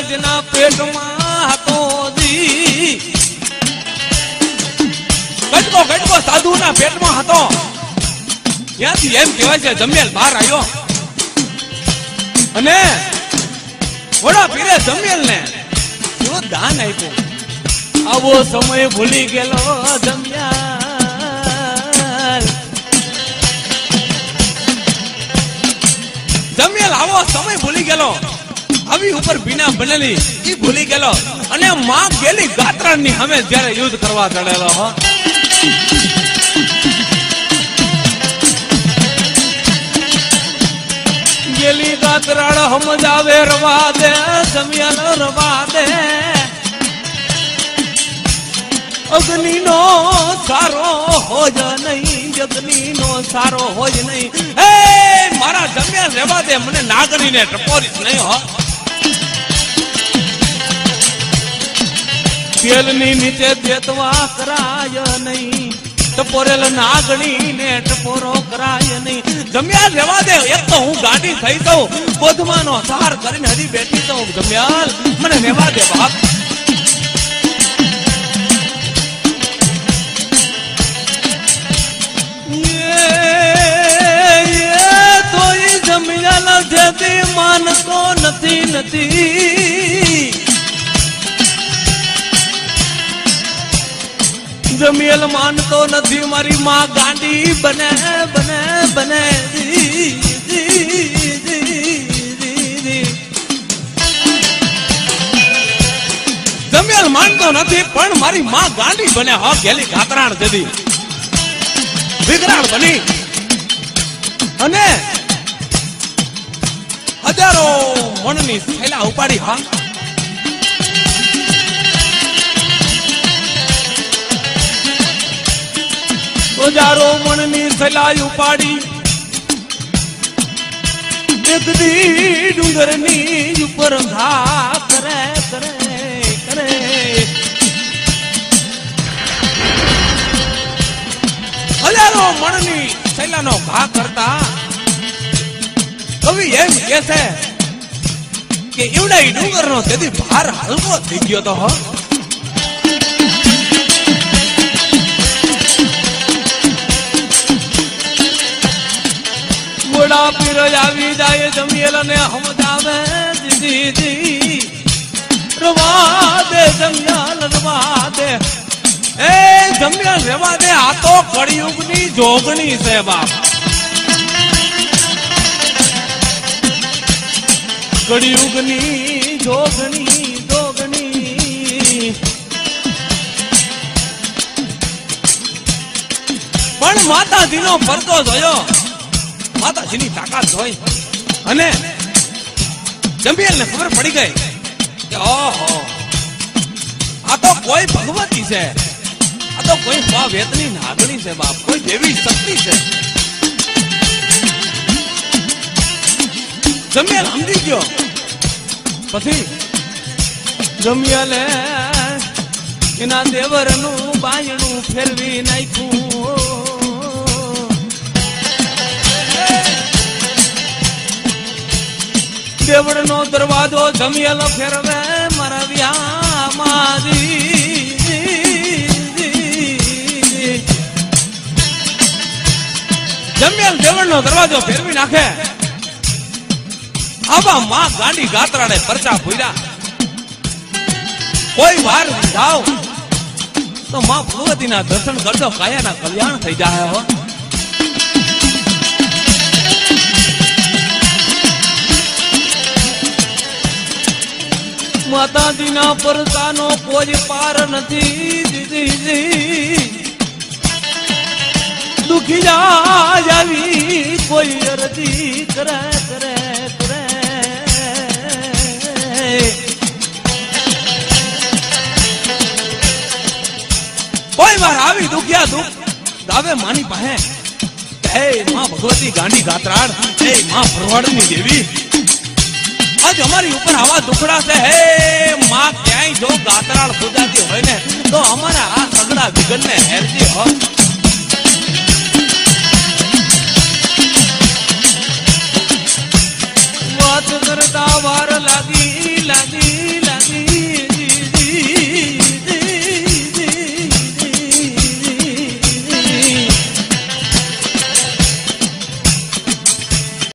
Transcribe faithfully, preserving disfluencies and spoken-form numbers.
જેના પેટમાં હતો જી ગટકો ગટકો સાધુના પેટમાં હતો ત્યાંથી એમ કહેવાય છે જમેલ બહાર આવ્યો અને વડા પીરે જમેલ ને શું દાન આપ્યું. આવો સમય ભૂલી ગયેલો જમ્યાલ જમેલ આવો સમય ભૂલી ગયેલો આવી ઉપર બીના બનેલી ઈ ભૂલી ગયેલો અને માં ગેલી ગાત્રણ ની સામે જયારે યુદ્ધ કરવા ચડેલો હો ગેલી ગાત્રાળ સમજાવે રવા દે જમિયાલ રવા દે અગ્નિ નો સારો હોજ નહીં અગ્નિ નો સારો હોજ નહીં હે મારા જમિયાલ રેવા દે મને નાગણી ને ટપોરીશ નહીં હો. તેલની નીચે દેતવા કરાય નહીં ટપોરેલ નાગણી ને ટપોરો કરાય નહીં. જમ્યાલ રેવા દે એક તો હું ગાડી થઈ દઉં બોધમાનો સાર કરીને હજી બેઠી દઉં જમ્યાલ મને રેવા દે બાપ. તો જમ્યાલ જેથી માનતો નથી નથી જમેલ માનતો નથી મારી માં ગાંડી બને બને બને જમેલ માનતો નથી પણ મારી માં ગાંડી બને હો ગેલી ગાતરાણ જદી વિકરાળ બની અને હજારો મણની થેલા ઉપાડી હા હજારો મણની સલાઈ ઉપાડી એકદી ડુંગરની ઉપર ઘા કરે કરે કરે હજારો મણની સલાનો ઘા કરતા કવિ એમ કે છે કે એવડા ડુંગરનો તેથી ભાર હલકો થઈ ગયો તો હો. મોડા પીર આવી જાય જમેલ ને સમજાવે દીદી રવા દે જમ્યાલ રવા દે એ જમ્યાલ રેવા દે આ તો કળિયુગ ની જોગણી છે બાપ. કળિયુગ ની જોગણી જોગણી પણ માતાજી નો પડતો જોયો માતાજીની તાકાત જોઈ અને જમેલ ને ખબર પડી ગઈ કે ઓહો આ તો કોઈ ભગવતી છે આ તો કોઈ સ્વા વેતની નાગણી છે બાપ કોઈ દેવી શક્તિ છે. જમેલ સમજી ગયો પછી જમેલે એના દેવરનું બાયણું ફેરવી નાખ્યું. દેવડ નો દરવાજો જમેલ ફેરવે મારા વ્યામાં જમેલ દેવડ નો દરવાજો ફેરવી નાખે. આવા માં ગાંડી ગાતરાડે પરચા ભૂર્યા કોઈ વાર જાઓ તો માં ભગવતી ના દર્શન કરજો કાયાના કલ્યાણ થઈ જાય હો. માતાજી ના પરચાનો કોઈ પાર નથી દીદી દુખી જાય આવી કોઈ અરજી કરે કરે કરે કોઈ વાર આવી દુખ્યા દુખ દાવે માની પાસે હે માં ભગવતી ગાંડી ગાત્રાળ હે માં ભરવાડની દેવી આજ અમારી ઉપર આવા દુખડા છે હે માં ક્યાંય જો ગાત્રાળ પૂજાતી હોય ને તો અમારા આ સગડા વિઘન ને હેરજી હો.